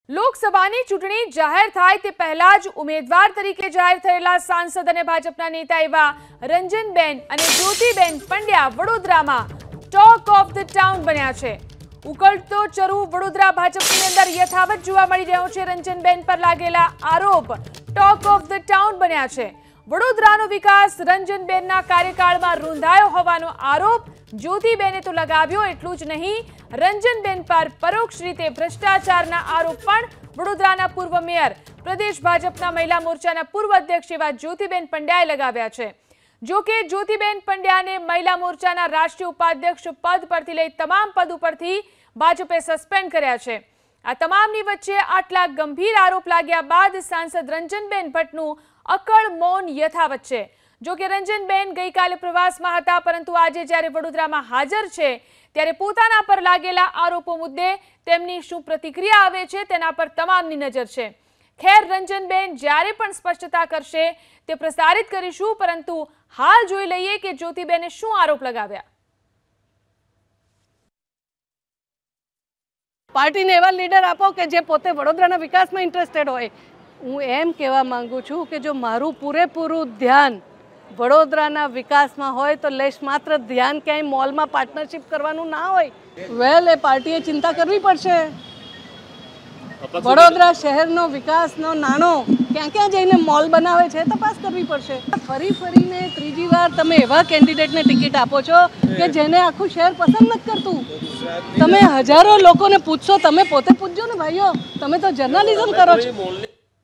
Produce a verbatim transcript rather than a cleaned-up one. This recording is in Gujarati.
લોકસભાની ચૂંટણી જાહેર થાય તે પહેલા જ ઉમેદવાર તરીકે જાહેર થયેલા સાંસદ અને ભાજપના નેતા એવા રંજનબેન અને જ્યોતિબેન પંડ્યા વડોદરામાં ટોક ઓફ ધ ટાઉન બન્યા છે। ઉકળતો ચરુ વડોદરા ભાજપની અંદર યથાવત જોવા મળી રહ્યો છે। રંજનબેન પર લાગેલા આરોપ ટોક ઓફ ધ ટાઉન બન્યા છે। વડોદરાનો વિકાસ રંજનબેનના કાર્યકાળમાં રૂંધાયો હોવાનો આરોપ જ્યોતિબેને તો લગાવ્યો, એટલું જ નહીં, રંજનબેન પર પરોક્ષ રીતે ભ્રષ્ટાચારના આરોપ પણ વડોદરાના પૂર્વ મેયર, પ્રદેશ ભાજપના મહિલા મોરચાના પૂર્વ અધ્યક્ષ એવા જ્યોતિબેન પંડ્યાએ લગાવ્યા છે। જો કે જ્યોતિબેન પંડ્યાને મહિલા મોરચાના રાષ્ટ્રીય ઉપાધ્યક્ષ પદ પરથી લઈ તમામ પદ ઉપરથી ભાજપે સસ્પેન્ડ કર્યા છે। આ તમામની વચ્ચે આટલા ગંભીર આરોપ લાગ્યા બાદ સાંસદ રંજનબેન ભટ્ટનું અકળ મૌન યથાવત છે। જો કે રંજનબેન ગઈકાલે પ્રવાસમાં હતા, પરંતુ આજે જ્યારે વડોદરામાં હાજર છે ત્યારે પોતાના પર લાગેલા આરોપો મુદ્દે તેમની શું પ્રતિક્રિયા આવે છે તેના પર તમામની નજર છે। ખેર, રંજનબેન જ્યારે પણ સ્પષ્ટતા કરશે તે પ્રસારિત કરીશું, પરંતુ હાલ જોઈ લઈએ કે જ્યોતિબેને શું આરોપ લગાવ્યા। પાર્ટીને એવા લીડર આપો કે જે પોતે વડોદરાના વિકાસમાં ઇન્ટરેસ્ટેડ હોય। હું એમ કહેવા માંગુ છું કે જો મારું પૂરેપૂરું ધ્યાન વડોદરાના વિકાસમાં હોય તો લેશ માત્ર ધ્યાન ક્યાંય મોલમાં પાર્ટનરશિપ કરવાનું ના હોય। વેલ, એ પાર્ટીએ ચિંતા કરવી પડશે। વડોદરા શહેરનો વિકાસનો નાણો ક્યાં ક્યાં જઈને મોલ બનાવે છે તપાસ કરવી પડશે। ફરી ફરીને ત્રીજી વાર તમે એવા કેન્ડિડેટને ટિકિટ આપો છો કે જેને આખું શહેર પસંદ નથી કરતું। તમે હજારો લોકોને પૂછશો, તમે પોતે પૂછજો ને ભાઈઓ, તમે તો જર્નલિઝમ કરો છો।